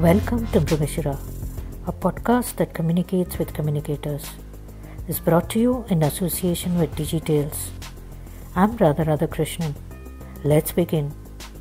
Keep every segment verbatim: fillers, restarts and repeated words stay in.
Welcome to Mrugashira, a podcast that communicates with communicators. Is brought to you in association with DigiTales. I'm Radha Radhakrishnan. Let's begin.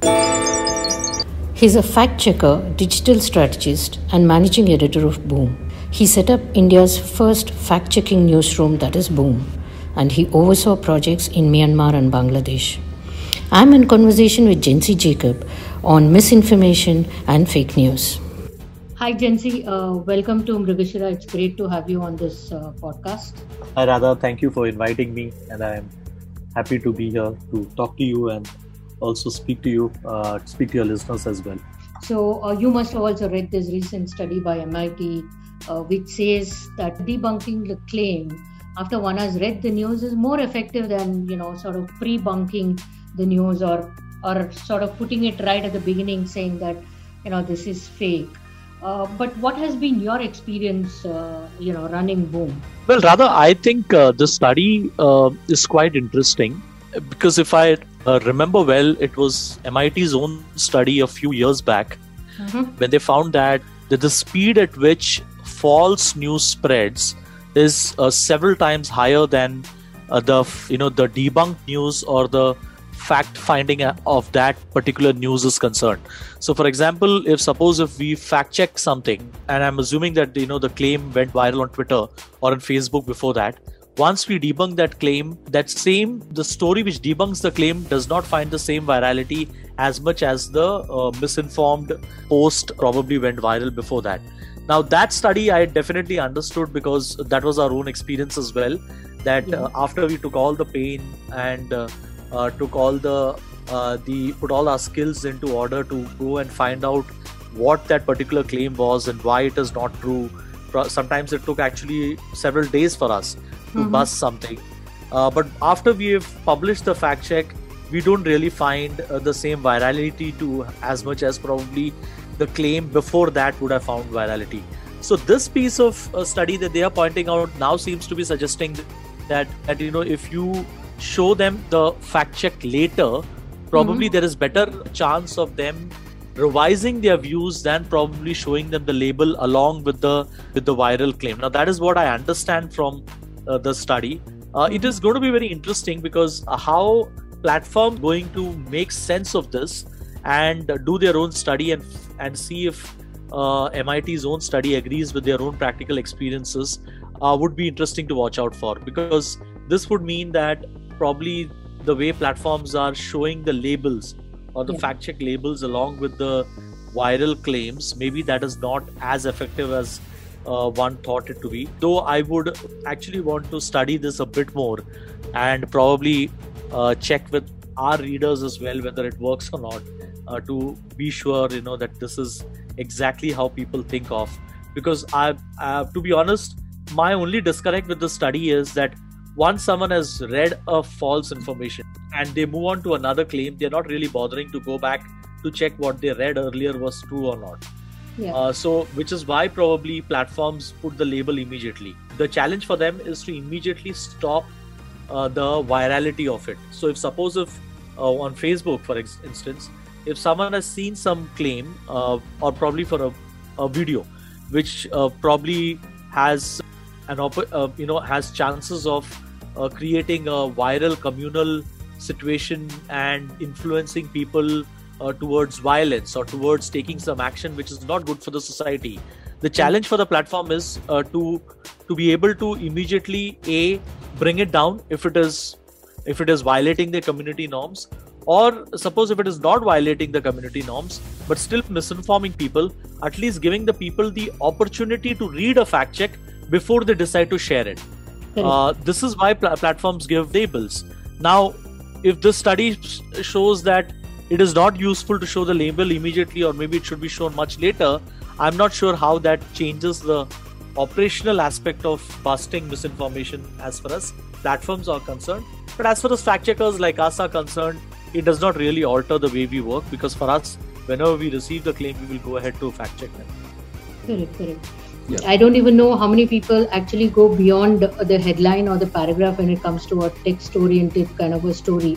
He's a fact-checker, digital strategist, and managing editor of Boom. He set up India's first fact-checking newsroom, that is Boom, and he oversaw projects in Myanmar and Bangladesh. I'm in conversation with Jency Jacob on misinformation and fake news. Hi, Jency. Uh, welcome to Mrugashira. It's great to have you on this uh, podcast. Hi, Radha. Thank you for inviting me, and I'm happy to be here to talk to you and also speak to you, uh, speak to your listeners as well. So, uh, you must have also read this recent study by M I T, uh, which says that debunking the claim after one has read the news is more effective than, you know, sort of pre-bunking the news or or sort of putting it right at the beginning, saying that, you know, this is fake. Uh, but what has been your experience, uh, you know, running Boom? Well, rather, I think uh, the study uh, is quite interesting because if I uh, remember well, it was M I T's own study a few years back mm-hmm. when they found that, that the speed at which false news spreads is uh, several times higher than uh, the you know the debunked news or the fact finding of that particular news is concerned. So for example, if suppose if we fact check something, and I'm assuming that you know the claim went viral on Twitter or on Facebook before that, once we debunk that claim, that same the story which debunks the claim does not find the same virality as much as the uh, misinformed post probably went viral before that. Now that study I definitely understood because that was our own experience as well, that yeah. uh, after we took all the pain and uh, Uh, took all the uh, the put all our skills into order to go and find out what that particular claim was and why it is not true. Sometimes it took actually several days for us to mm-hmm. bust something. Uh, but after we have published the fact check, we don't really find uh, the same virality to as much as probably the claim before that would have found virality. So this piece of uh, study that they are pointing out now seems to be suggesting that that you know if you show them the fact check later, probably mm-hmm. there is better chance of them revising their views than probably showing them the label along with the with the viral claim. Now that is what I understand from uh, the study. Uh, it is going to be very interesting because uh, how platforms going to make sense of this and uh, do their own study and and see if uh, M I T's own study agrees with their own practical experiences uh, would be interesting to watch out for, because this would mean that probably the way platforms are showing the labels or the yeah. fact check labels along with the viral claims, maybe that is not as effective as uh, one thought it to be. Though I would actually want to study this a bit more and probably uh, check with our readers as well whether it works or not, uh, to be sure you know that this is exactly how people think of. Because I, uh, to be honest, my only disconnect with the study is that once someone has read a false information and they move on to another claim, they're not really bothering to go back to check what they read earlier was true or not. Yeah. Uh, so, which is why probably platforms put the label immediately. The challenge for them is to immediately stop uh, the virality of it. So, if suppose if uh, on Facebook, for ex- instance, if someone has seen some claim uh, or probably for a, a video which uh, probably has an op- uh, you know has chances of uh, creating a viral communal situation and influencing people uh, towards violence or towards taking some action which is not good for the society. The challenge for the platform is uh, to to be able to immediately a bring it down if it is if it is violating the community norms, or suppose if it is not violating the community norms but still misinforming people, at least giving the people the opportunity to read a fact check before they decide to share it. Uh, this is why pl- platforms give labels. Now, if this study sh- shows that it is not useful to show the label immediately, or maybe it should be shown much later, I'm not sure how that changes the operational aspect of busting misinformation as far as platforms are concerned. But as far as fact checkers like us are concerned, it does not really alter the way we work, because for us, whenever we receive the claim, we will go ahead to fact check them. Correct, correct. Yeah. I don't even know how many people actually go beyond the headline or the paragraph when it comes to a text-oriented kind of a story.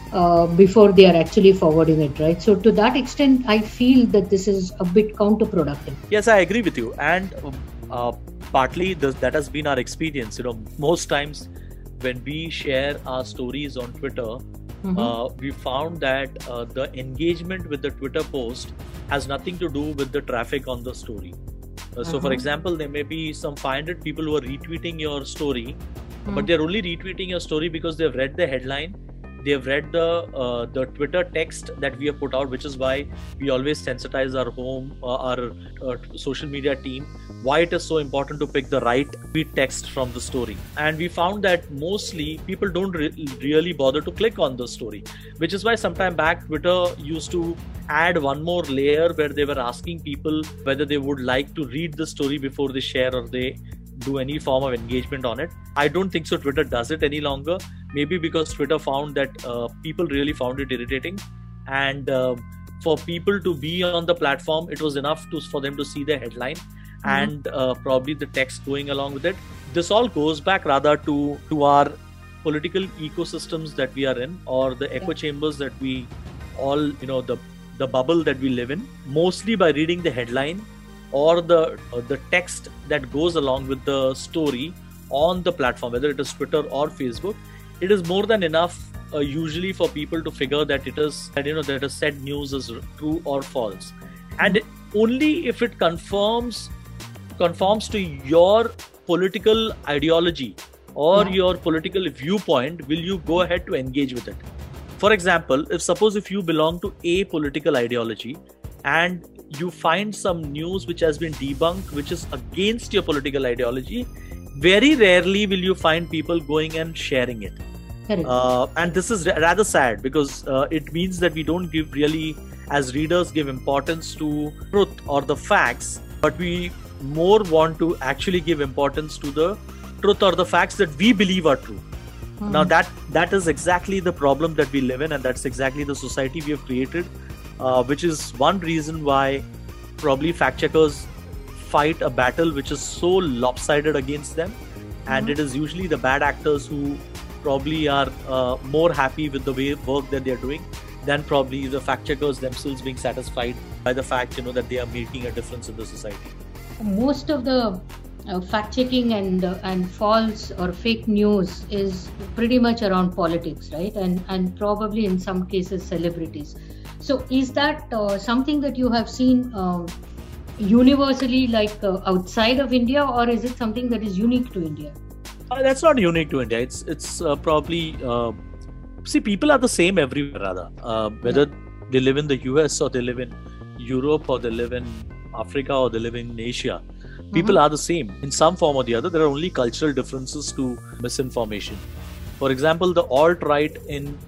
uh, before they are actually forwarding it, right? So to that extent, I feel that this is a bit counterproductive. Yes, I agree with you. And uh, partly this, that has been our experience. You know, most times when we share our stories on Twitter, mm-hmm. uh, we found that uh, the engagement with the Twitter post has nothing to do with the traffic on the story. Uh, so, uh-huh. for example, there may be some five hundred people who are retweeting your story, mm-hmm. but they're only retweeting your story because they've read the headline. They've read the uh, the Twitter text that we have put out, which is why we always sensitize our home, uh, our uh, social media team, why it is so important to pick the right tweet text from the story. And we found that mostly people don't re- really bother to click on the story, which is why sometime back Twitter used to add one more layer where they were asking people whether they would like to read the story before they share or they do any form of engagement on it. I don't think so Twitter does it any longer. Maybe because Twitter found that uh, people really found it irritating, and uh, for people to be on the platform, it was enough to, for them to see the headline mm-hmm. and uh, probably the text going along with it. This all goes back rather to, to our political ecosystems that we are in, or the echo chambers that we all, you know, the, the bubble that we live in, mostly by reading the headline or the uh, the text that goes along with the story on the platform, whether it is Twitter or Facebook. It is more than enough uh, usually for people to figure that it is that you know that a said news is true or false, and only if it confirms conforms to your political ideology or yeah. your political viewpoint will you go ahead to engage with it. For example, if suppose if you belong to a political ideology and you find some news which has been debunked which is against your political ideology, very rarely will you find people going and sharing it. Uh, and this is rather sad because uh, it means that we don't give really, as readers, give importance to truth or the facts, but we more want to actually give importance to the truth or the facts that we believe are true. Hmm. Now that that is exactly the problem that we live in, and that's exactly the society we have created, uh, which is one reason why probably fact checkers fight a battle which is so lopsided against them, and mm-hmm. it is usually the bad actors who probably are uh, more happy with the way work that they are doing than probably the fact checkers themselves being satisfied by the fact, you know, that they are making a difference in the society. Most of the uh, fact checking and uh, and false or fake news is pretty much around politics, right? And and probably in some cases celebrities. So is that uh, something that you have seen um, universally, like uh, outside of India, or is it something that is unique to India? Uh, that's not unique to India. It's it's uh, probably uh, see people are the same everywhere rather. Uh, whether yeah. they live in the U S or they live in Europe or they live in Africa or they live in Asia, people mm-hmm. are the same in some form or the other. There are only cultural differences to misinformation. For example, the alt-right in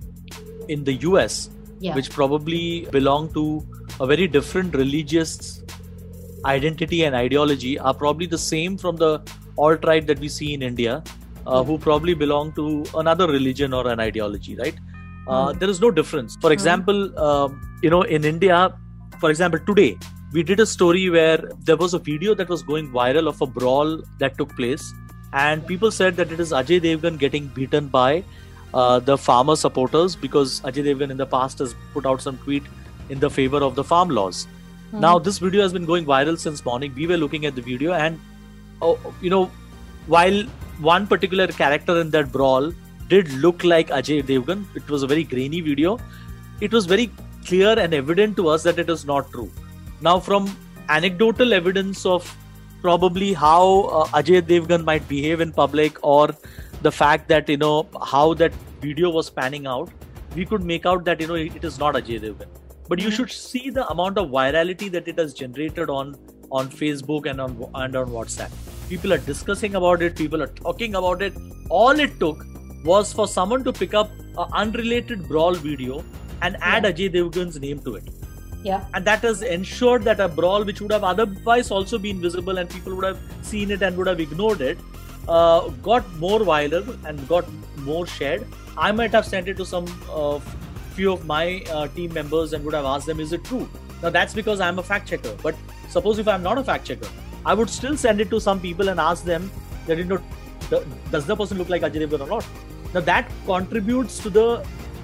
in the U S, yeah. which probably belong to a very different religious identity and ideology, are probably the same from the alt-right that we see in India, uh, who probably belong to another religion or an ideology, right? Uh, mm. There is no difference. For example, um, you know, in India, for example, today, we did a story where there was a video that was going viral of a brawl that took place, and people said that it is Ajay Devgan getting beaten by uh, the farmer supporters because Ajay Devgan in the past has put out some tweet in the favor of the farm laws. Mm. Now, this video has been going viral since morning. We were looking at the video, and oh, you know, while one particular character in that brawl did look like Ajay Devgan, it was a very grainy video. It was very clear and evident to us that it is not true. Now, from anecdotal evidence of probably how uh, Ajay Devgan might behave in public, or the fact that, you know, how that video was panning out, we could make out that, you know, it is not Ajay Devgan. But you should see the amount of virality that it has generated on on Facebook and on and on WhatsApp. People are discussing about it. People are talking about it. All it took was for someone to pick up an unrelated brawl video and add yeah. Ajay Devgan's name to it. Yeah. And that has ensured that a brawl which would have otherwise also been visible and people would have seen it and would have ignored it, uh, got more viral and got more shared. I might have sent it to some uh, few of my uh, team members and would have asked them, is it true? Now that's because I'm a fact checker. But suppose if I'm not a fact checker, I would still send it to some people and ask them that, you know, the, does the person look like Ajay Devgan or not? Now that contributes to the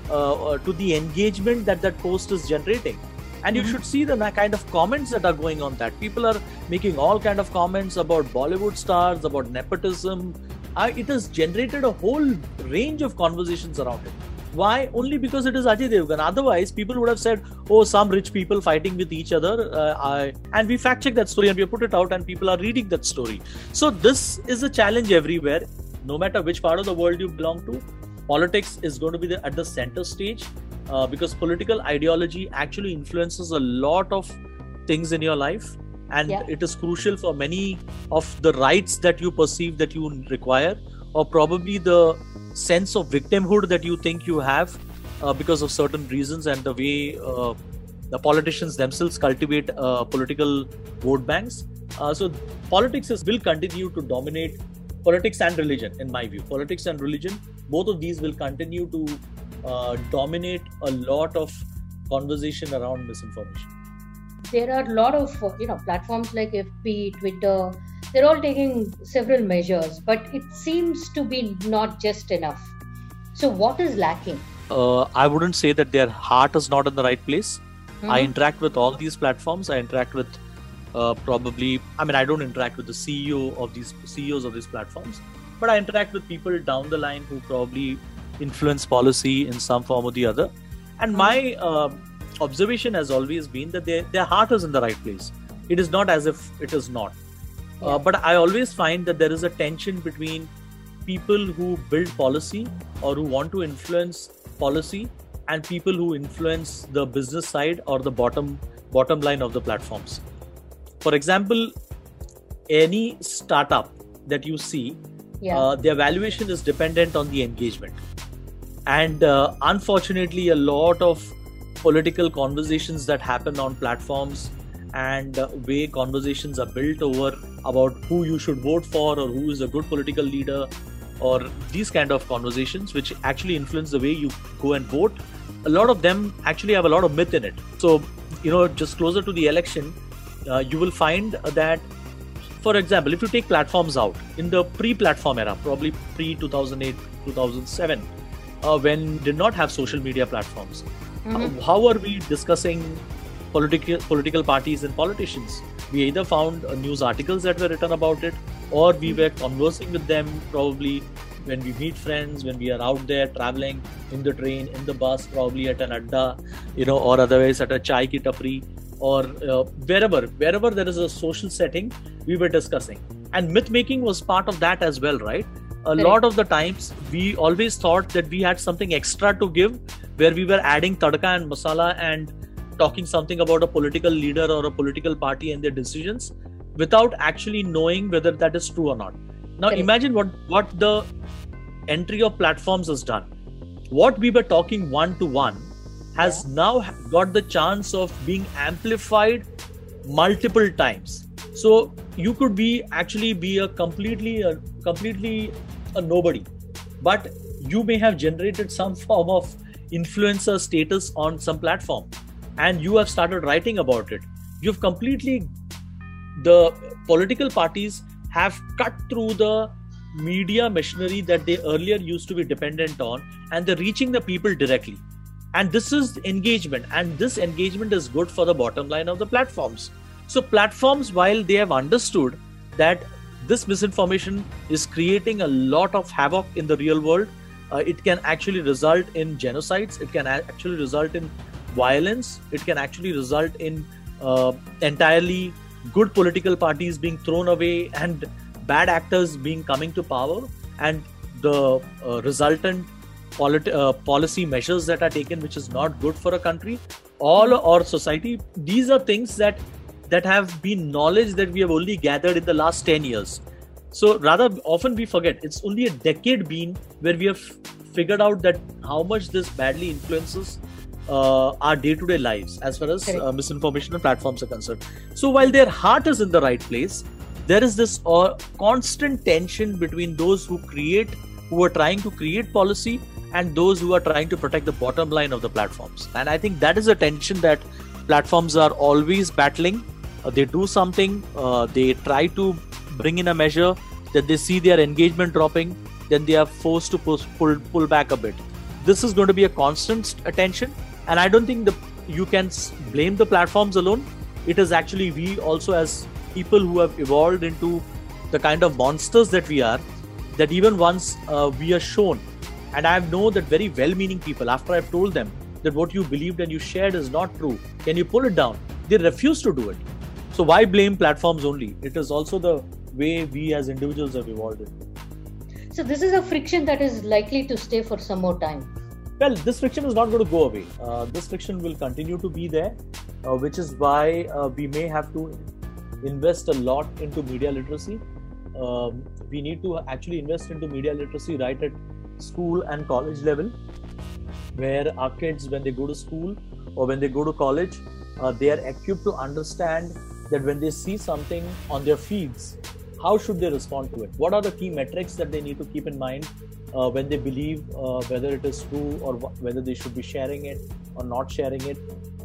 uh, to the engagement that that post is generating. And you mm-hmm. should see the kind of comments that are going on that. People are making all kind of comments about Bollywood stars, about nepotism. Uh, it has generated a whole range of conversations around it. Why? Only because it is Ajay Devgan. Otherwise, people would have said, oh, some rich people fighting with each other. Uh, I, and we fact check that story and we put it out and people are reading that story. So this is a challenge everywhere. No matter which part of the world you belong to, politics is going to be the, at the center stage. Uh, because political ideology actually influences a lot of things in your life, and yeah. it is crucial for many of the rights that you perceive that you require, or probably the sense of victimhood that you think you have uh, because of certain reasons and the way uh, the politicians themselves cultivate uh, political vote banks. Uh, so politics is, will continue to dominate politics and religion, in my view. Politics and religion, both of these will continue to Uh, dominate a lot of conversation around misinformation. There are a lot of you know platforms like F B, Twitter. They're all taking several measures, but it seems to be not just enough. So what is lacking? Uh, I wouldn't say that their heart is not in the right place. Mm-hmm. I interact with all these platforms. I interact with uh, probably. I mean, I don't interact with the C E O of these C E Os of these platforms, but I interact with people down the line who probably influence policy in some form or the other. And my uh, observation has always been that their, their heart is in the right place. It is not as if it is not. Yeah. Uh, but I always find that there is a tension between people who build policy or who want to influence policy and people who influence the business side or the bottom bottom line of the platforms. For example, any startup that you see, yeah. uh, their valuation is dependent on the engagement. And uh, unfortunately, a lot of political conversations that happen on platforms and uh, way conversations are built over about who you should vote for or who is a good political leader, or these kind of conversations which actually influence the way you go and vote. A lot of them actually have a lot of myth in it. So, you know, just closer to the election, uh, you will find that, for example, if you take platforms out in the pre-platform era, probably pre two thousand eight, two thousand seven, Uh, when did not have social media platforms. Mm-hmm. How, how are we discussing political political parties and politicians? We either found uh, news articles that were written about it, or we were conversing with them probably when we meet friends, when we are out there traveling in the train, in the bus, probably at an adda, you know, or otherwise at a chai ki tapri, or uh, wherever, wherever there is a social setting, we were discussing. And myth making was part of that as well, right? A Correct. lot of the times we always thought that we had something extra to give, where we were adding tadka and masala and talking something about a political leader or a political party and their decisions without actually knowing whether that is true or not. Now Correct. imagine what, what the entry of platforms has done. What we were talking one to one has yeah. now got the chance of being amplified multiple times. So you could be actually be a completely a completely a nobody, but you may have generated some form of influencer status on some platform and you have started writing about it. You've completely, the political parties have cut through the media machinery that they earlier used to be dependent on, and they're reaching the people directly. And this is engagement, and this engagement is good for the bottom line of the platforms. So platforms, while they have understood that this misinformation is creating a lot of havoc in the real world, uh, it can actually result in genocides, it can actually result in violence, it can actually result in uh, entirely good political parties being thrown away and bad actors being coming to power, and the uh, resultant polit- uh, policy measures that are taken, which is not good for a country all or society. These are things that that have been knowledge that we have only gathered in the last ten years. So rather often we forget it's only a decade been where we have figured out that how much this badly influences uh, our day-to-day lives as far as uh, misinformation and platforms are concerned. So while their heart is in the right place, there is this uh, constant tension between those who create, who are trying to create policy, and those who are trying to protect the bottom line of the platforms. And I think that is a tension that platforms are always battling. Uh, they do something, uh, they try to bring in a measure, that they see their engagement dropping, then they are forced to push, pull pull back a bit. this is going to be a constant attention, and I don't think the you can blame the platforms alone. It is actually we also, as people who have evolved into the kind of monsters that we are, that even once uh, we are shown, and I know that very well-meaning people, after I've told them that what you believed and you shared is not true, can you pull it down? They refuse to do it. So why blame platforms only? It is also the way we as individuals have evolved. So this is a friction that is likely to stay for some more time. Well, this friction is not going to go away. Uh, this friction will continue to be there, uh, which is why uh, we may have to invest a lot into media literacy. Um, we need to actually invest into media literacy right at school and college level, where our kids, when they go to school or when they go to college, uh, they are equipped to understand that when they see something on their feeds, how should they respond to it? What are the key metrics that they need to keep in mind uh, when they believe uh, whether it is true or wh- whether they should be sharing it or not sharing it?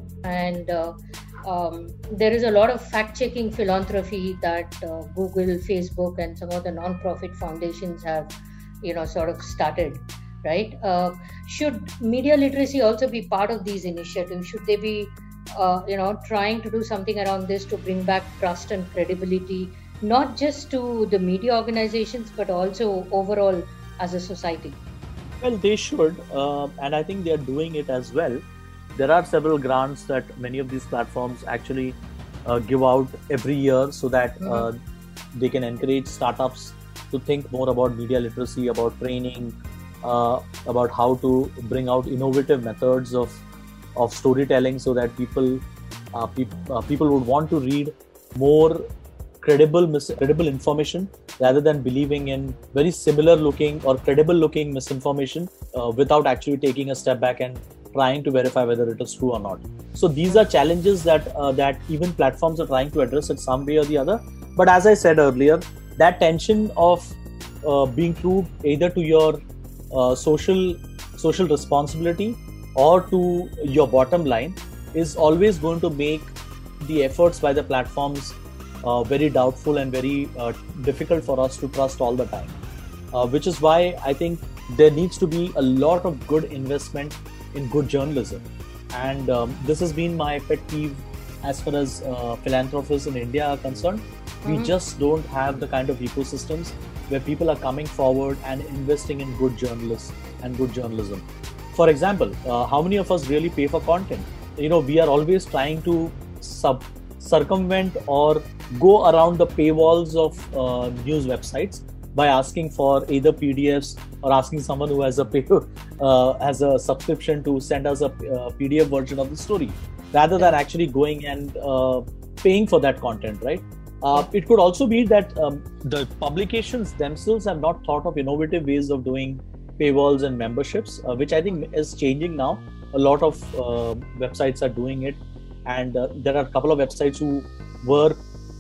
And uh, um, there is a lot of fact-checking philanthropy that uh, Google, Facebook, and some of the non-profit foundations have, you know, sort of started, right? Uh, should media literacy also be part of these initiatives? Should they be, uh, you know, trying to do something around this to bring back trust and credibility, not just to the media organizations, but also overall as a society? Well, they should, uh, and I think they are doing it as well. There are several grants that many of these platforms actually uh, give out every year so that mm-hmm. uh, they can encourage startups to think more about media literacy, about training, uh, about how to bring out innovative methods of of storytelling, so that people uh, pe- uh, people would want to read more credible mis- credible information rather than believing in very similar looking or credible looking misinformation uh, without actually taking a step back and trying to verify whether it is true or not. So these are challenges that uh, that even platforms are trying to address in some way or the other. But as I said earlier, that tension of uh, being true either to your uh, social social responsibility or to your bottom line is always going to make the efforts by the platforms uh, very doubtful and very uh, difficult for us to trust all the time. Uh, which is why I think there needs to be a lot of good investment in good journalism. And um, this has been my pet peeve as far as uh, philanthropists in India are concerned. Mm-hmm. We just don't have the kind of ecosystems where people are coming forward and investing in good journalists and good journalism. For example, uh, how many of us really pay for content? You know, we are always trying to sub circumvent or go around the paywalls of uh, news websites by asking for either P D Fs or asking someone who has a pay, uh, has a subscription to send us a uh, P D F version of the story, rather than actually going and uh, paying for that content, right? Uh, it could also be that um, the publications themselves have not thought of innovative ways of doing paywalls and memberships, uh, which I think is changing now. A lot of uh, websites are doing it, and uh, there are a couple of websites who were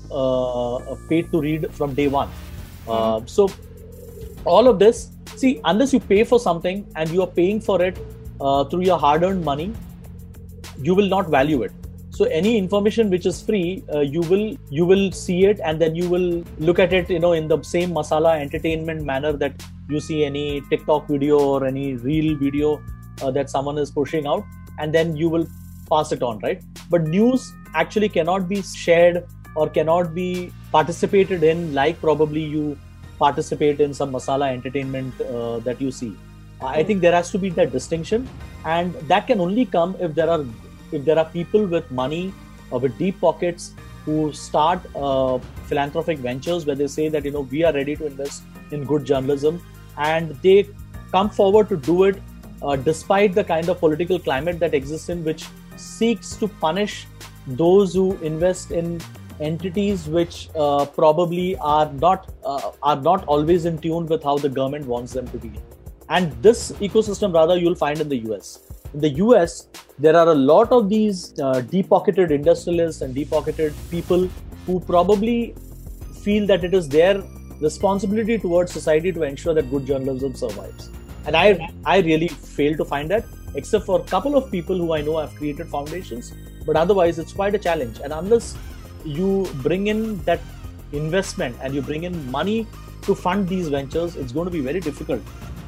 uh, paid to read from day one. Uh, so all of this, see, unless you pay for something and you are paying for it uh, through your hard-earned money, you will not value it. So any information which is free, uh, you will you will see it, and then you will look at it, you know, in the same masala entertainment manner that you see any TikTok video or any reel video uh, that someone is pushing out, and then you will pass it on, right? But news actually cannot be shared or cannot be participated in like probably you participate in some masala entertainment uh, that you see. Uh, I think there has to be that distinction, and that can only come if there are if there are people with money or with deep pockets who start uh, philanthropic ventures where they say that, you know, we are ready to invest in good journalism, and they come forward to do it uh, despite the kind of political climate that exists in which seeks to punish those who invest in entities which uh, probably are not uh, are not always in tune with how the government wants them to be. And this ecosystem, rather, you'll find in the U S. In the U S, there are a lot of these uh, deep-pocketed industrialists and deep-pocketed people who probably feel that it is their responsibility towards society to ensure that good journalism survives. And I, I really fail to find that, except for a couple of people who I know have created foundations. But otherwise, it's quite a challenge. And unless you bring in that investment and you bring in money to fund these ventures, it's going to be very difficult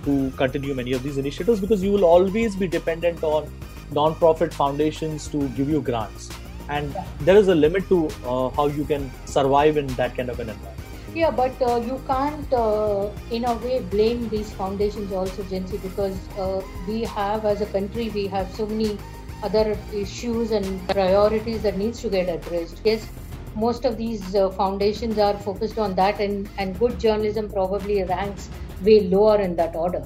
to continue many of these initiatives, because you will always be dependent on non-profit foundations to give you grants, and yeah. there is a limit to uh, how you can survive in that kind of an environment. Yeah, but uh, you can't, uh, in a way, blame these foundations also, Jansi, because uh, we have, as a country, we have so many other issues and priorities that needs to get addressed. Yes, most of these uh, foundations are focused on that, and, and good journalism probably ranks way lower in that order.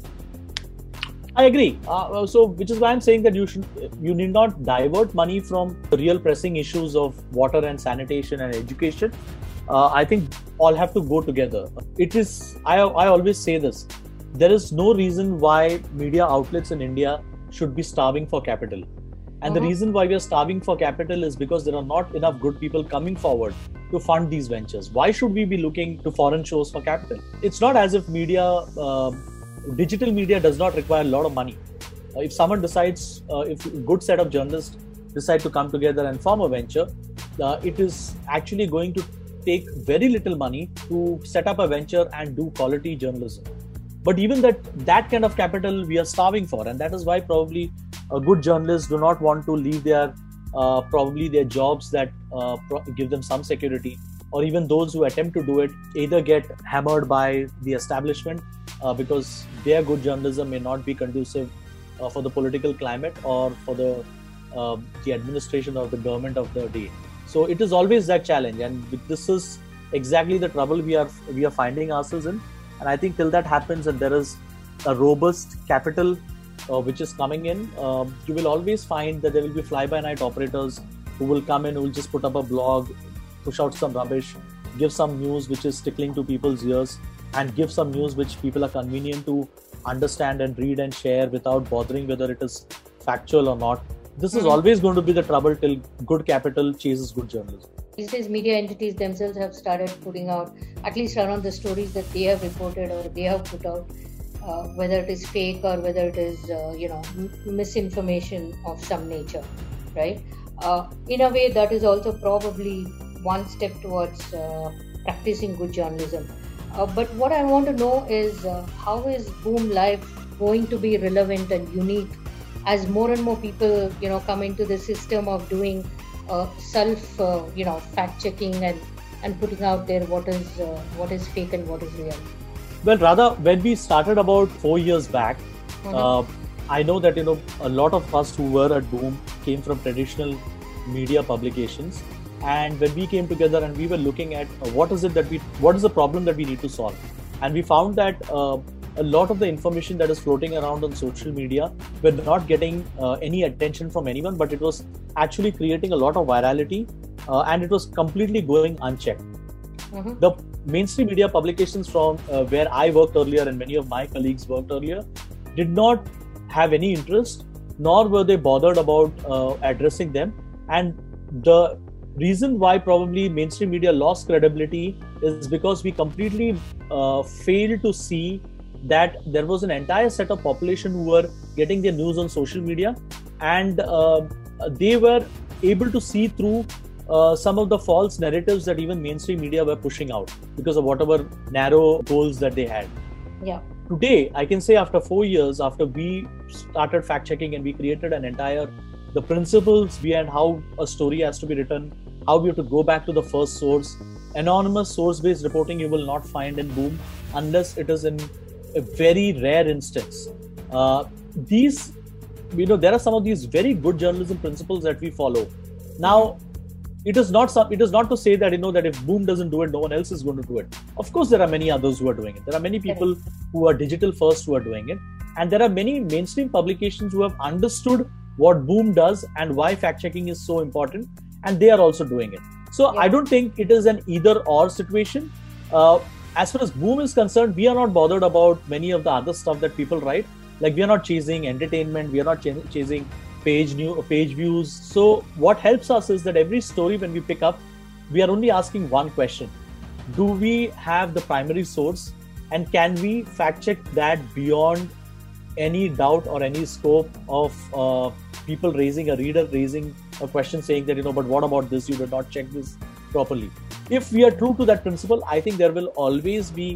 I agree. Uh, so, which is why I'm saying that you should, you need not divert money from the real pressing issues of water and sanitation and education. Uh, I think all have to go together. It is, I, I always say this, there is no reason why media outlets in India should be starving for capital. And uh-huh. the reason why we are starving for capital is because there are not enough good people coming forward to fund these ventures. Why should we be looking to foreign shows for capital? It's not as if media, uh, digital media does not require a lot of money. Uh, if someone decides, uh, if a good set of journalists decide to come together and form a venture, uh, it is actually going to take very little money to set up a venture and do quality journalism. But even that that kind of capital we are starving for, and that is why probably uh, good journalists do not want to leave their uh, probably their jobs that uh, pro- give them some security, or even those who attempt to do it either get hammered by the establishment uh, because their good journalism may not be conducive uh, for the political climate or for the uh, the administration or the government of the day. So it is always that challenge, and this is exactly the trouble we are we are finding ourselves in. And I think till that happens and there is a robust capital uh, which is coming in, uh, you will always find that there will be fly-by-night operators who will come in, who will just put up a blog, push out some rubbish, give some news which is tickling to people's ears, and give some news which people are convenient to understand and read and share without bothering whether it is factual or not. This is always going to be the trouble till good capital chases good journalism. These days, media entities themselves have started putting out, at least around the stories that they have reported or they have put out, uh, whether it is fake or whether it is, uh, you know, m- misinformation of some nature, right? Uh, in a way, that is also probably one step towards uh, practicing good journalism. Uh, but what I want to know is uh, how is Boom Live going to be relevant and unique as more and more people, you know, come into the system of doing uh, self, uh, you know, fact checking and, and putting out there what is uh, what is fake and what is real. Well, rather, when we started about four years back, mm-hmm. uh, I know that, you know, a lot of us who were at Boom came from traditional media publications. And when we came together and we were looking at uh, what is it that we, what is the problem that we need to solve? And we found that uh, a lot of the information that is floating around on social media were not getting uh, any attention from anyone, but it was actually creating a lot of virality uh, and it was completely going unchecked. Mm-hmm. The mainstream media publications from uh, where I worked earlier and many of my colleagues worked earlier did not have any interest, nor were they bothered about uh, addressing them. And the reason why probably mainstream media lost credibility is because we completely uh, failed to see that there was an entire set of population who were getting their news on social media, and uh, they were able to see through uh, some of the false narratives that even mainstream media were pushing out because of whatever narrow goals that they had. Yeah. Today, I can say after four years, after we started fact checking and we created an entire, the principles behind how a story has to be written, how we have to go back to the first source. Anonymous source-based reporting you will not find in Boom unless it is in a very rare instance. Uh, these, you know, there are some of these very good journalism principles that we follow. Now, it is not some, it is not to say that, you know, that if Boom doesn't do it, no one else is going to do it. Of course, there are many others who are doing it. There are many people who are digital first who are doing it. And there are many mainstream publications who have understood what Boom does and why fact-checking is so important. And they are also doing it. So yeah. I don't think it is an either or situation. Uh, as far as Boom is concerned, we are not bothered about many of the other stuff that people write. Like, we are not chasing entertainment. We are not ch- chasing page new page views. So what helps us is that every story when we pick up, we are only asking one question. Do we have the primary source? And can we fact check that beyond any doubt or any scope of uh, people raising, a reader raising a question saying that, you know, but what about this? You did not check this properly. If we are true to that principle, I think there will always be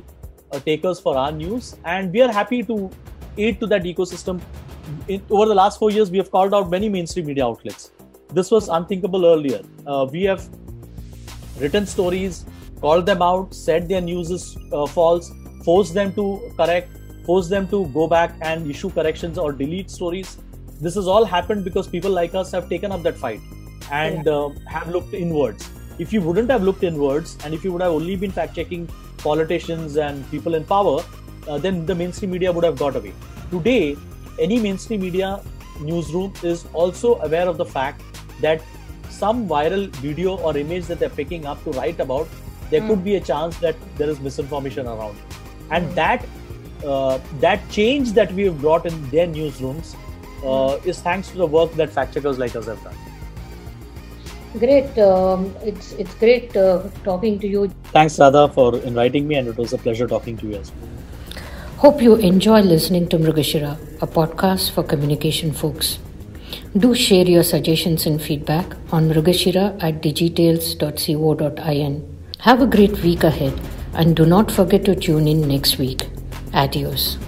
uh, takers for our news, and we are happy to aid to that ecosystem. In, over the last four years, we have called out many mainstream media outlets. This was unthinkable earlier. Uh, we have written stories, called them out, said their news is uh, false, forced them to correct, forced them to go back and issue corrections or delete stories. This has all happened because people like us have taken up that fight and uh, have looked inwards. If you wouldn't have looked inwards, and if you would have only been fact-checking politicians and people in power, uh, then the mainstream media would have got away. Today, any mainstream media newsroom is also aware of the fact that some viral video or image that they're picking up to write about, there mm. could be a chance that there is misinformation around. And mm. that uh, that change that we have brought in their newsrooms uh, mm. is thanks to the work that fact-checkers like us have done. Great. Um, it's it's great uh, talking to you. Thanks, Radha, for inviting me, and it was a pleasure talking to you as well. Hope you enjoy listening to Mrugashira, a podcast for communication folks. Do share your suggestions and feedback on mrugashira at digitales dot co dot in. Have a great week ahead, and do not forget to tune in next week. Adios.